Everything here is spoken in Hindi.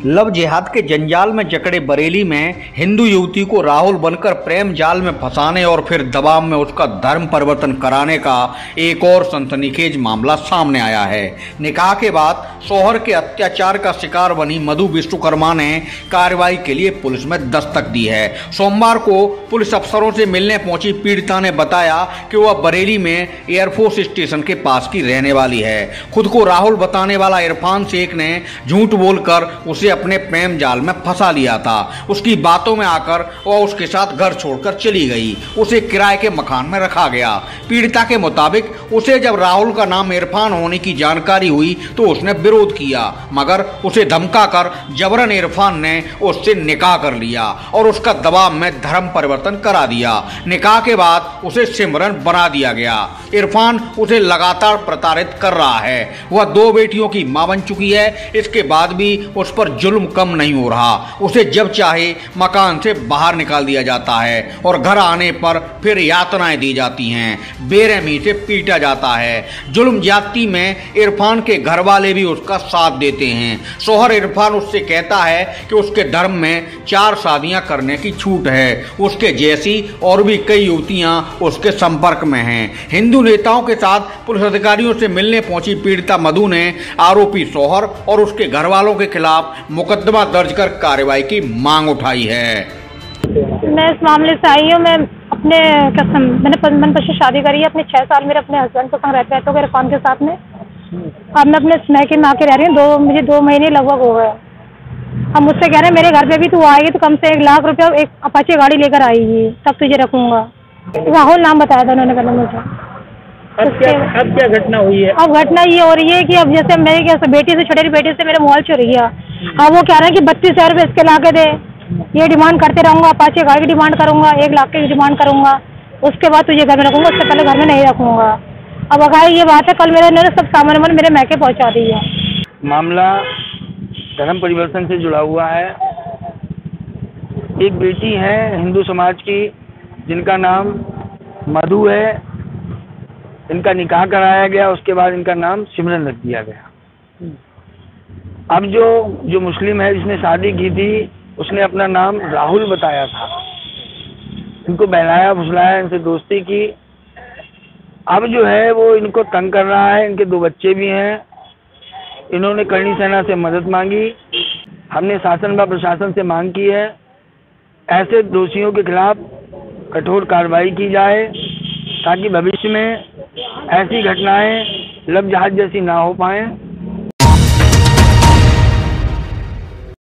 लव जिहाद के जंजाल में जकड़े बरेली में हिंदू युवती को राहुल बनकर प्रेम जाल में फंसाने और फिर दबाव में उसका धर्म परिवर्तन कराने का एक और सनसनीखेज मामला सामने आया है। निकाह के बाद शौहर के अत्याचार का शिकार बनी मधु विश्वकर्मा ने कार्रवाई के लिए पुलिस में दस्तक दी है। सोमवार को पुलिस अफसरों से मिलने पहुंची पीड़िता ने बताया कि वह बरेली में एयरफोर्स स्टेशन के पास की रहने वाली है। खुद को राहुल बताने वाला इरफान शेख ने झूठ बोलकर उसे अपने प्रेम जाल में फंसा लिया था। उसकी बातों में आकर वह उसके साथ घर छोड़कर चली गई। उसे किराए के मकान में रखा गया। पीड़िता के मुताबिक उसे जब राहुल का नाम इरफान होने की जानकारी हुई तो उसने विरोध किया, मगर उसे धमकाकर जबरन इरफान ने उससे निकाह कर लिया और उसका दबाव में धर्म परिवर्तन करा दिया। निकाह के बाद उसे सिमरन बना दिया गया। इरफान उसे लगातार प्रताड़ित कर रहा है। वह 2 बेटियों की मां बन चुकी है। इसके बाद भी उस पर जुल्म कम नहीं हो रहा। उसे जब चाहे मकान से बाहर निकाल दिया जाता है और घर आने पर फिर यातनाएं दी जाती हैं। बेरहमी से पीटा जाता है। जुल्म ज्यादती में इरफान के घर वाले भी उसका साथ देते हैं। शौहर इरफान उससे कहता है कि उसके धर्म में 4 शादियां करने की छूट है। उसके जैसी और भी कई युवतियां उसके संपर्क में हैं। हिंदू नेताओं के साथ पुलिस अधिकारियों से मिलने पहुंची पीड़िता मधु ने आरोपी शौहर और उसके घर वालों के खिलाफ मुकदमा दर्ज कर कार्रवाई की मांग उठाई है। मैं इस मामले से आई हूँ। मैं अपने मैंने मनपसंद शादी करी है। अपने 6 साल मेरे अपने हस्बैंड के संग रहते हैं इरफान के साथ में। अब मैं अपने मैके में आके रह रही हूँ। मुझे 2 महीने लगभग हो गए। अब मुझसे कह रहे हैं मेरे घर पे भी तू आएगी तो कम से 1 लाख रुपया एक अपाचे गाड़ी लेकर आएगी, तब तुझे रखूंगा। राहुल नाम बताया था उन्होंने पहले मुझे। अब क्या घटना हुई है? अब घटना ये हो रही है कि अब जैसे मेरी बेटी से छोटी बेटी से मेरा मोबाइल चोरी गया। अब वो कह रहे हैं कि 32,000 रुपये इसके ला के दे। ये डिमांड करते रहूंगा, अपाचे गाड़ी की डिमांड करूंगा, 1 लाख की डिमांड करूंगा। उसके बाद तुझे घर में रखूंगा, उससे पहले घर में नहीं रखूंगा। अब अगर ये बात है, कल मेरे सब सामान मेरे मैके पहुंचा दी है। मामला धर्म परिवर्तन से जुड़ा हुआ है। एक बेटी है हिंदू समाज की जिनका नाम मधु है। इनका निकाह कराया गया, उसके बाद इनका नाम सिमरन रख दिया गया। अब जो मुस्लिम है जिसने शादी की थी उसने अपना नाम राहुल बताया था। इनको बहलाया फुसलाया, इनसे दोस्ती की। अब जो है वो इनको तंग कर रहा है। इनके 2 बच्चे भी हैं। इन्होंने करणी सेना से मदद मांगी। हमने शासन व प्रशासन से मांग की है ऐसे दोषियों के खिलाफ कठोर कार्रवाई की जाए ताकि भविष्य में ऐसी घटनाएं लव जिहाद जैसी ना हो पाएं।